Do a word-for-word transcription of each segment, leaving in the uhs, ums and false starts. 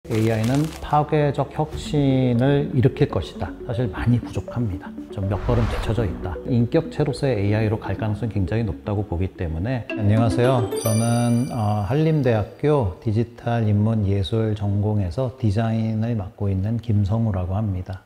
에이아이는 파괴적 혁신을 일으킬 것이다. 사실 많이 부족합니다. 좀 몇 걸음 뒤쳐져 있다. 인격체로서의 에이아이로 갈 가능성이 굉장히 높다고 보기 때문에. 안녕하세요. 저는 어, 한림대학교 디지털 인문 예술 전공에서 디자인을 맡고 있는 김성우라고 합니다.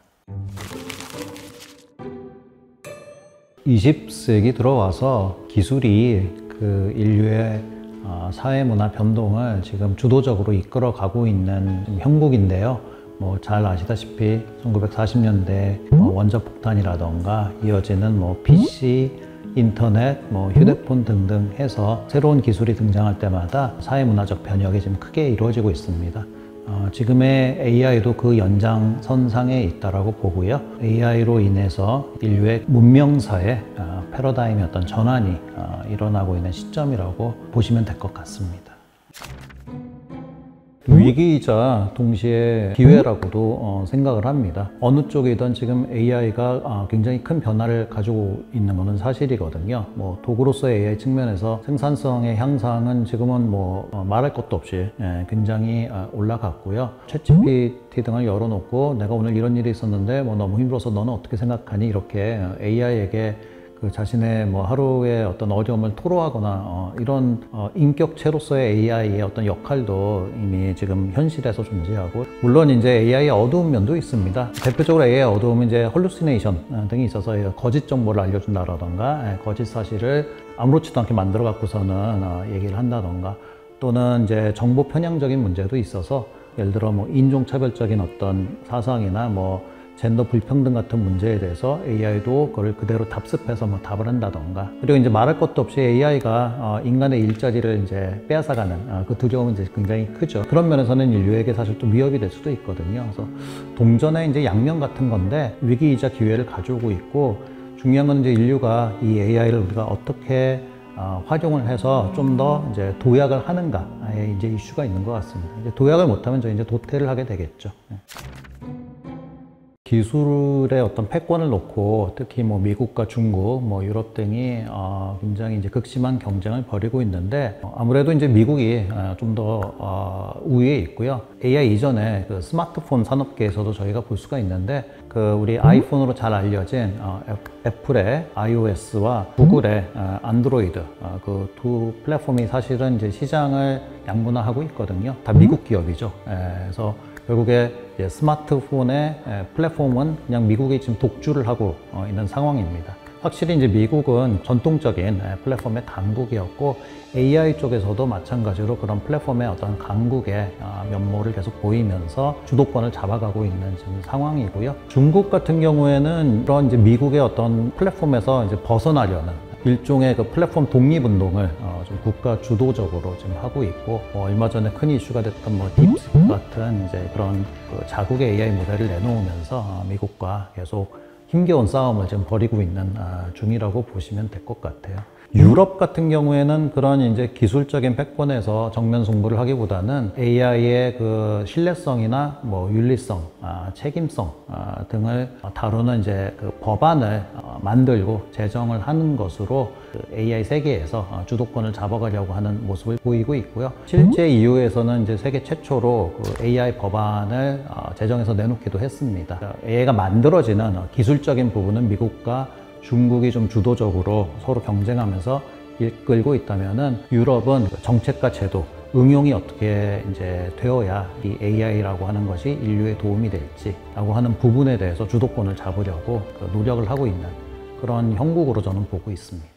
이십 세기 들어와서 기술이 그 인류의 어, 사회문화 변동을 지금 주도적으로 이끌어가고 있는 형국인데요. 뭐 잘 아시다시피 천구백사십 년대 뭐 원자폭탄이라던가 이어지는 뭐 피씨, 인터넷, 뭐 휴대폰 등등 해서 새로운 기술이 등장할 때마다 사회문화적 변혁이 지금 크게 이루어지고 있습니다. 어, 지금의 에이아이도 그 연장선상에 있다고 보고요. 에이아이로 인해서 인류의 문명사의 어, 패러다임의 어떤 전환이 어, 일어나고 있는 시점이라고 보시면 될 것 같습니다. 위기이자 동시에 기회라고도 어, 생각을 합니다. 어느 쪽이든 지금 에이아이가 어, 굉장히 큰 변화를 가지고 있는 것은 사실이거든요. 뭐 도구로서의 에이아이 측면에서 생산성의 향상은 지금은 뭐 어, 말할 것도 없이 예, 굉장히 어, 올라갔고요. 챗지피티 등을 열어놓고 내가 오늘 이런 일이 있었는데 뭐 너무 힘들어서 너는 어떻게 생각하니? 이렇게 에이아이에게 그 자신의 뭐 하루의 어떤 어려움을 토로하거나 어, 이런 어, 인격체로서의 에이아이의 어떤 역할도 이미 지금 현실에서 존재하고, 물론 이제 에이아이의 어두운 면도 있습니다. 대표적으로 에이아이의 어두움은 이제 헐루시네이션 등이 있어서 거짓 정보를 알려준다라던가 거짓 사실을 아무렇지도 않게 만들어 갖고서는 어, 얘기를 한다던가, 또는 이제 정보 편향적인 문제도 있어서 예를 들어 뭐 인종차별적인 어떤 사상이나 뭐 젠더 불평등 같은 문제에 대해서 에이아이도 그걸 그대로 답습해서 뭐 답을 한다던가, 그리고 이제 말할 것도 없이 에이아이가 어 인간의 일자리를 이제 빼앗아가는 어 그 두려움은 이제 굉장히 크죠. 그런 면에서는 인류에게 사실 또 위협이 될 수도 있거든요. 그래서 동전의 이제 양면 같은 건데 위기이자 기회를 가지고 있고, 중요한 건 이제 인류가 이 에이아이를 우리가 어떻게 어, 활용을 해서 좀 더 이제 도약을 하는가에 이제 이슈가 있는 것 같습니다. 이제 도약을 못하면 저 이제 도태를 하게 되겠죠. 네. 기술의 어떤 패권을 놓고 특히 뭐 미국과 중국, 뭐 유럽 등이 어 굉장히 이제 극심한 경쟁을 벌이고 있는데, 어 아무래도 이제 미국이 어 좀 더 어 우위에 있고요. 에이아이 이전에 그 스마트폰 산업계에서도 저희가 볼 수가 있는데, 그 우리 아이폰으로 잘 알려진 어 애플의 아이오에스와 구글의 어 안드로이드 어 그 두 플랫폼이 사실은 이제 시장을 양분화하고 있거든요. 다 미국 기업이죠. 에, 그래서 결국에 스마트폰의 플랫폼은 그냥 미국이 지금 독주를 하고 있는 상황입니다. 확실히 이제 미국은 전통적인 플랫폼의 강국이었고, 에이아이 쪽에서도 마찬가지로 그런 플랫폼의 어떤 강국의 면모를 계속 보이면서 주도권을 잡아가고 있는 지금 상황이고요. 중국 같은 경우에는 그런 이제 미국의 어떤 플랫폼에서 이제 벗어나려는 일종의 그 플랫폼 독립운동을 어 좀 국가 주도적으로 지금 하고 있고, 어 얼마 전에 큰 이슈가 됐던 뭐 딥시크 같은 이제 그런 그 자국의 에이아이 모델을 내놓으면서 어 미국과 계속 힘겨운 싸움을 지금 벌이고 있는 아 중이라고 보시면 될 것 같아요. 유럽 같은 경우에는 그런 이제 기술적인 패권에서 정면 승부를 하기보다는 에이아이의 그 신뢰성이나 뭐 윤리성, 아, 책임성 아, 등을 다루는 이제 그 법안을 어, 만들고 제정을 하는 것으로 그 에이아이 세계에서 어, 주도권을 잡아가려고 하는 모습을 보이고 있고요. 실제 이유에서는 이제 세계 최초로 그 에이아이 법안을 어, 제정해서 내놓기도 했습니다. 에이아이가 만들어지는 어, 기술적인 부분은 미국과 중국이 좀 주도적으로 서로 경쟁하면서 이끌고 있다면은, 유럽은 정책과 제도, 응용이 어떻게 이제 되어야 이 에이아이라고 하는 것이 인류에 도움이 될지라고 하는 부분에 대해서 주도권을 잡으려고 노력을 하고 있는 그런 형국으로 저는 보고 있습니다.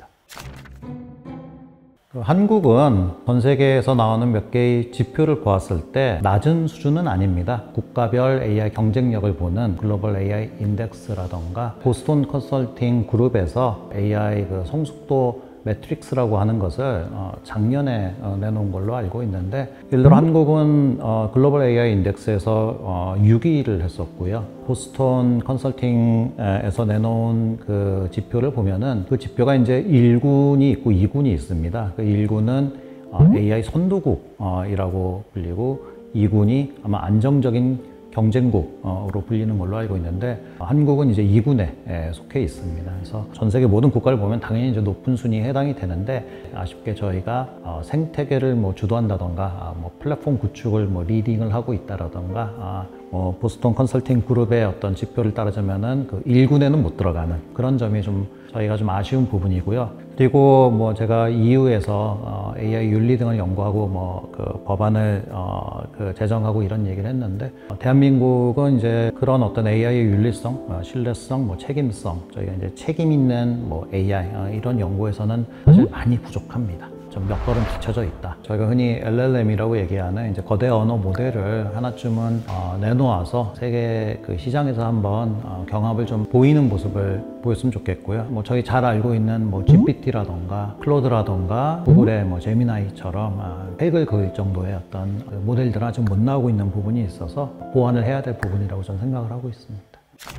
한국은 전 세계에서 나오는 몇 개의 지표를 보았을 때 낮은 수준은 아닙니다. 국가별 에이아이 경쟁력을 보는 글로벌 에이아이 인덱스라던가 보스턴 컨설팅 그룹에서 에이아이 그 성숙도 매트릭스라고 하는 것을 어, 작년에 어, 내놓은 걸로 알고 있는데, 예를 들어 한국은 어, 글로벌 에이아이 인덱스에서 어, 육 위를 했었고요. 보스턴 컨설팅에서 내놓은 그 지표를 보면은 그 지표가 이제 일 군이 있고 이 군이 있습니다. 그 일 군은 어, 에이아이 선도국이라고 불리고, 이 군이 아마 안정적인 경쟁국으로 불리는 걸로 알고 있는데 한국은 이제 이 군에 속해 있습니다. 그래서 전 세계 모든 국가를 보면 당연히 이제 높은 순위에 해당이 되는데 아쉽게 저희가 생태계를 뭐 주도한다던가 뭐 플랫폼 구축을 뭐 리딩을 하고 있다라던가 뭐 보스턴 컨설팅 그룹의 어떤 지표를 따르자면은 그 일 군에는 못 들어가는 그런 점이 좀 저희가 좀 아쉬운 부분이고요. 그리고 뭐 제가 이유에서 어 에이아이 윤리 등을 연구하고 뭐 그 법안을 어 그 제정하고 이런 얘기를 했는데 어 대한민국은 이제 그런 어떤 에이아이의 윤리성, 어 신뢰성, 뭐 책임성, 저희가 이제 책임 있는 뭐 에이아이 어 이런 연구에서는 사실 많이 부족합니다. 좀 몇 걸음 뒤쳐져 있다. 저희가 흔히 엘엘엠이라고 얘기하는 이제 거대 언어 모델을 하나쯤은 어, 내놓아서 세계 그 시장에서 한번 어, 경합을 좀 보이는 모습을 보였으면 좋겠고요. 뭐 저희 잘 알고 있는 뭐 지피티라던가 클로드라던가 구글의 뭐 제미나이처럼 아, 획을 그을 정도의 어떤 그 모델들은 아직 못 나오고 있는 부분이 있어서 보완을 해야 될 부분이라고 저는 생각을 하고 있습니다.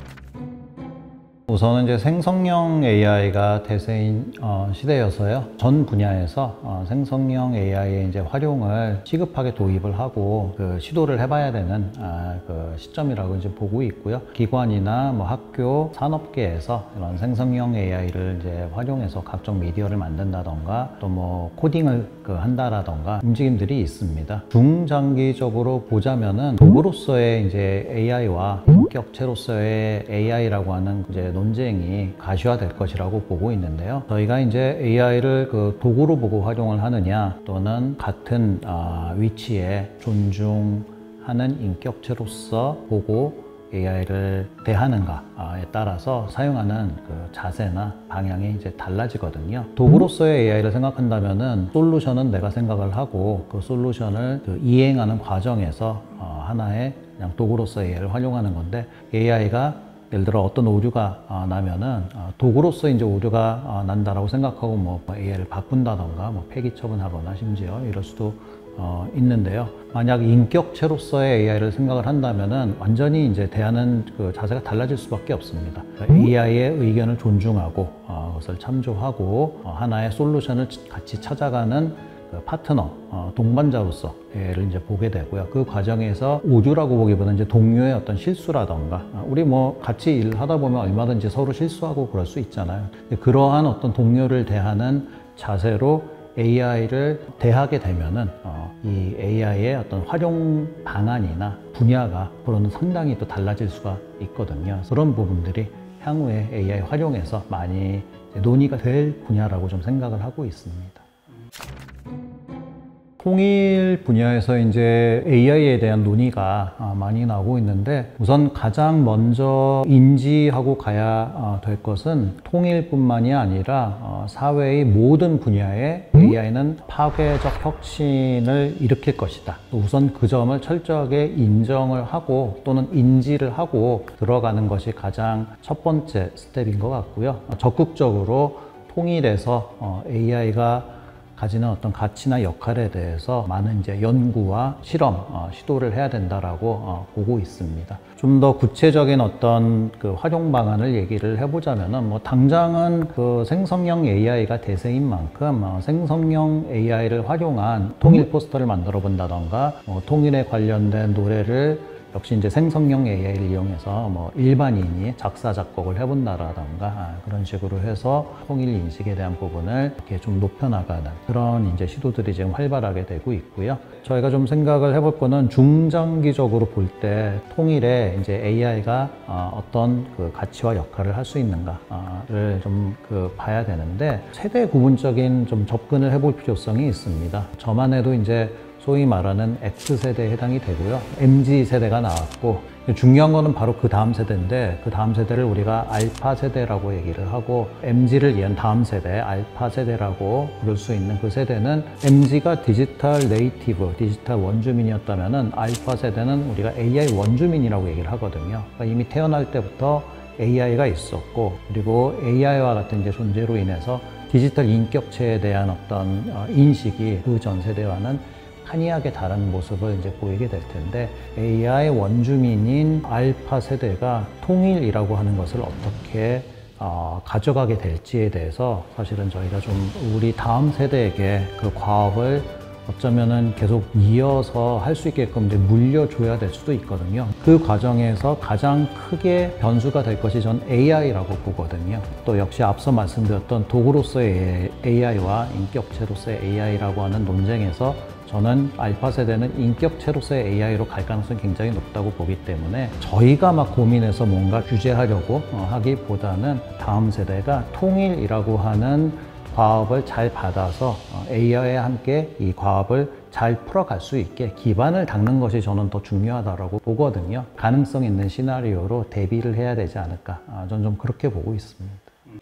우선은 이제 생성형 에이아이가 대세인 어, 시대여서요. 전 분야에서 어, 생성형 에이아이의 이제 활용을 시급하게 도입을 하고 그 시도를 해봐야 되는 아, 그 시점이라고 이제 보고 있고요. 기관이나 뭐 학교, 산업계에서 이런 생성형 에이아이를 이제 활용해서 각종 미디어를 만든다던가 또 뭐 코딩을 그 한다라던가 움직임들이 있습니다. 중장기적으로 보자면은 도구로서의 이제 에이아이와 인격체로서의 에이아이라고 하는 이제 논쟁이 가시화될 것이라고 보고 있는데요. 저희가 이제 에이아이를 그 도구로 보고 활용을 하느냐 또는 같은 아, 위치에 존중하는 인격체로서 보고 에이아이를 대하는가에 따라서 사용하는 그 자세나 방향이 이제 달라지거든요. 도구로서의 에이아이를 생각한다면은 솔루션은 내가 생각을 하고 그 솔루션을 그 이행하는 과정에서 어, 하나의 그냥 도구로서의 에이아이를 활용하는 건데 에이아이가 예를 들어 어떤 오류가 나면은 도구로서 이제 오류가 난다라고 생각하고 뭐 에이아이를 바꾼다던가 뭐 폐기 처분하거나 심지어 이럴 수도 어, 있는데요. 만약 인격체로서의 에이아이를 생각을 한다면은 완전히 이제 대하는 그 자세가 달라질 수밖에 없습니다. 에이아이의 의견을 존중하고 어, 그것을 참조하고 어, 하나의 솔루션을 같이 찾아가는 그 파트너, 어, 동반자로서 를 이제 보게 되고요. 그 과정에서 오류라고 보기보다는 이제 동료의 어떤 실수라던가, 어, 우리 뭐 같이 일을 하다 보면 얼마든지 서로 실수하고 그럴 수 있잖아요. 그러한 어떤 동료를 대하는 자세로 에이아이를 대하게 되면은 어, 이 에이아이의 어떤 활용 방안이나 분야가 앞으로는 상당히 또 달라질 수가 있거든요. 그런 부분들이 향후에 에이아이 활용에서 많이 논의가 될 분야라고 좀 생각을 하고 있습니다. 통일 분야에서 이제 에이아이에 대한 논의가 많이 나오고 있는데 우선 가장 먼저 인지하고 가야 될 것은 통일뿐만이 아니라 사회의 모든 분야에 에이아이는 파괴적 혁신을 일으킬 것이다. 우선 그 점을 철저하게 인정을 하고 또는 인지를 하고 들어가는 것이 가장 첫 번째 스텝인 것 같고요. 적극적으로 통일에서 에이아이가 가지는 어떤 가치나 역할에 대해서 많은 이제 연구와 실험, 어, 시도를 해야 된다라고 어, 보고 있습니다. 좀 더 구체적인 어떤 그 활용 방안을 얘기를 해보자면은 뭐 당장은 그 생성형 에이아이가 대세인 만큼 어, 생성형 에이아이를 활용한 통일 포스터를 만들어 본다던가 어, 통일에 관련된 노래를 역시 이제 생성형 에이아이를 이용해서 뭐 일반인이 작사, 작곡을 해본다라던가 그런 식으로 해서 통일 인식에 대한 부분을 이렇게 좀 높여나가는 그런 이제 시도들이 지금 활발하게 되고 있고요. 저희가 좀 생각을 해볼 거는 중장기적으로 볼 때 통일에 이제 에이아이가 어떤 그 가치와 역할을 할 수 있는가를 좀 그 봐야 되는데 세대 구분적인 좀 접근을 해볼 필요성이 있습니다. 저만 해도 이제 소위 말하는 X세대에 해당이 되고요. 엠지세대가 나왔고 중요한 거는 바로 그 다음 세대인데 그 다음 세대를 우리가 알파 세대라고 얘기를 하고 엠지를 이은 다음 세대 알파 세대라고 부를 수 있는 그 세대는 엠지가 디지털 네이티브, 디지털 원주민이었다면은 알파 세대는 우리가 에이아이 원주민이라고 얘기를 하거든요. 그러니까 이미 태어날 때부터 에이아이가 있었고 그리고 에이아이와 같은 이제 존재로 인해서 디지털 인격체에 대한 어떤 인식이 그 전 세대와는 한이하게 다른 모습을 이제 보이게 될 텐데 에이아이 원주민인 알파 세대가 통일이라고 하는 것을 어떻게 어, 가져가게 될지에 대해서 사실은 저희가 좀 우리 다음 세대에게 그 과업을 어쩌면은 계속 이어서 할 수 있게끔 이제 물려줘야 될 수도 있거든요. 그 과정에서 가장 크게 변수가 될 것이 전 에이아이라고 보거든요. 또 역시 앞서 말씀드렸던 도구로서의 에이아이와 인격체로서의 에이아이라고 하는 논쟁에서 저는 알파 세대는 인격체로서의 에이아이로 갈 가능성이 굉장히 높다고 보기 때문에 저희가 막 고민해서 뭔가 규제하려고 하기보다는 다음 세대가 통일이라고 하는 과업을 잘 받아서 에이아이와 함께 이 과업을 잘 풀어갈 수 있게 기반을 닦는 것이 저는 더 중요하다고 보거든요. 가능성 있는 시나리오로 대비를 해야 되지 않을까. 저는 좀 그렇게 보고 있습니다.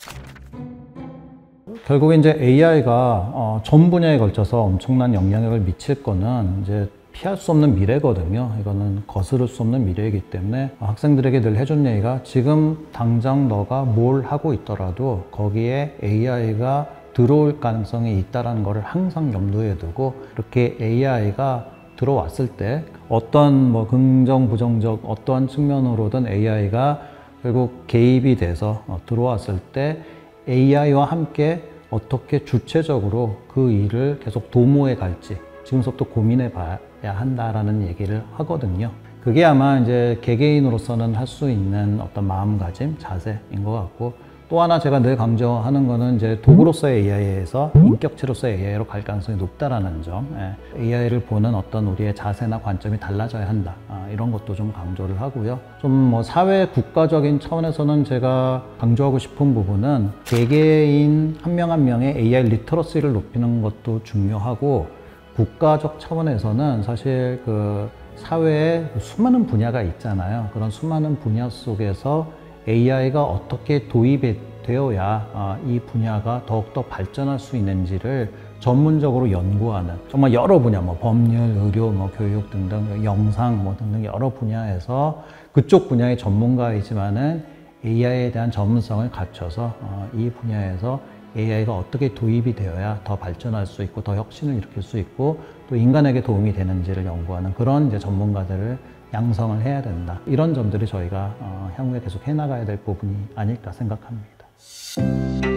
결국 이제 에이아이가 어, 전 분야에 걸쳐서 엄청난 영향력을 미칠 거는 이제 피할 수 없는 미래거든요. 이거는 거스를 수 없는 미래이기 때문에 학생들에게 늘 해준 얘기가 지금 당장 너가 뭘 하고 있더라도 거기에 에이아이가 들어올 가능성이 있다는 것을 항상 염두에 두고 이렇게 에이아이가 들어왔을 때 어떤 뭐 긍정, 부정적 어떠한 측면으로든 에이아이가 결국 개입이 돼서 어, 들어왔을 때 에이아이와 함께 어떻게 주체적으로 그 일을 계속 도모해 갈지 지금부터 고민해 봐야 한다라는 얘기를 하거든요. 그게 아마 이제 개개인으로서는 할 수 있는 어떤 마음가짐, 자세인 것 같고 또 하나 제가 늘 강조하는 거는 이제 도구로서의 에이아이에서 인격체로서의 에이아이로 갈 가능성이 높다라는 점. 에이아이를 보는 어떤 우리의 자세나 관점이 달라져야 한다. 이런 것도 좀 강조를 하고요. 좀 뭐 사회 국가적인 차원에서는 제가 강조하고 싶은 부분은 개개인 한 명 한 명의 에이아이 리터러시를 높이는 것도 중요하고 국가적 차원에서는 사실 그 사회에 수많은 분야가 있잖아요. 그런 수많은 분야 속에서 에이아이가 어떻게 도입이 되어야 이 분야가 더욱더 발전할 수 있는지를 전문적으로 연구하는 정말 여러 분야, 뭐 법률, 의료, 뭐 교육 등등, 영상 뭐 등등 여러 분야에서 그쪽 분야의 전문가이지만은 에이아이에 대한 전문성을 갖춰서 이 분야에서 에이아이가 어떻게 도입이 되어야 더 발전할 수 있고 더 혁신을 일으킬 수 있고 또 인간에게 도움이 되는지를 연구하는 그런 이제 전문가들을 양성을 해야 된다. 이런 점들이 저희가 어, 향후에 계속 해나가야 될 부분이 아닐까 생각합니다.